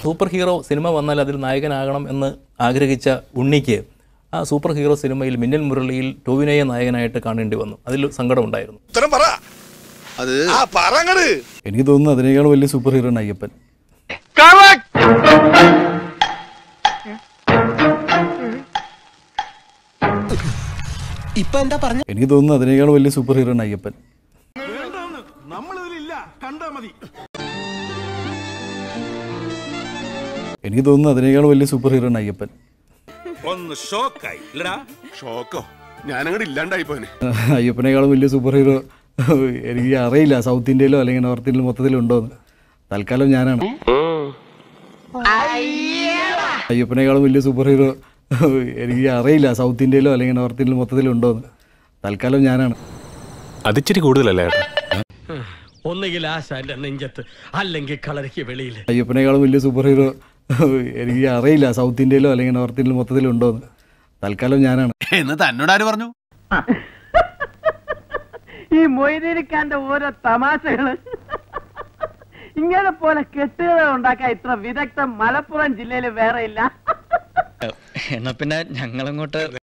Super hero cinema വന്നാൽ അതിൽ നായകനാകണം എന്ന് ആഗ്രഹിച്ച ഉണ്ണിക്ക് ആ സൂപ്പർ ഹീറോ സിനിമയിൽ മിന്നൽ മുരളിയിൽ ടോവിനോയെ നായകനായിട്ട് കാണേണ്ടി വന്നു. അതിൽ സങ്കടമുണ്ടായിരുന്നു. എനിക്ക് തോന്നുന്നു അതിനേക്കാൾ വലിയ സൂപ്പർ ഹീറോ അയ്യപ്പൻ. എനിക്ക് തോന്നുന്നു അതിനേക്കാൾ വലിയ സൂപ്പർ ഹീറോ അയ്യപ്പൻ. എനിക്ക് തോന്നുന്നു അതിനേക്കാൾ വലിയ സൂപ്പർ ഹീറോ അയ്യപ്പൻ. അയ്യപ്പനേക്കാളും വലിയ സൂപ്പർ ഹീറോ എനിക്ക് അറിയില്ല സൗത്ത് ഇന്ത്യയിലോ അല്ലെങ്കിൽ നോർത്ത് ഇന്ത്യയിലോ മൊത്തത്തിലും ഉണ്ടോന്ന്. തൽക്കാലം ഞാനാണ്. അയ്യപ്പനേക്കാളും വലിയ സൂപ്പർ ഹീറോ എനിക്ക് അറിയില്ല സൗത്ത് ഇന്ത്യയിലോ അല്ലെങ്കിൽ നോർത്ത് ഇന്ത്യയിലോ മൊത്തത്തിലും ഉണ്ടോന്ന്. തൽക്കാലം ഞാനാണ്. അതിച്ചിരി കൂടുതലല്ലേ? ഒന്നുകിൽ ആശാന്റെ നെഞ്ചത്ത് അല്ലെങ്കിൽ കളരിക്ക് വെളിയിൽ. അയ്യപ്പനേക്കാളും വലിയ സൂപ്പർ ഹീറോ എനിക്ക് അറിയില്ല സൗത്ത് ഇന്ത്യയിലോ അല്ലെങ്കിൽ നോർത്ത് ഇന്ത്യയിലോ മൊത്തത്തിലും ഉണ്ടോന്ന്. തൽക്കാലം ഞാനാണ്. എന്ന് തന്നോട് ആര് പറഞ്ഞു? ഈ മൊയ്തീനിക്കാന്റെ ഓരോ തമാശകള് ഇങ്ങനെ പോലെ കെട്ടുകഥ ഉണ്ടാക്കാൻ ഇത്ര വിദഗ്ധം മലപ്പുറം ജില്ലയിൽ വേറെ ഇല്ല. എന്നാ പിന്നെ ഞങ്ങളങ്ങോട്ട്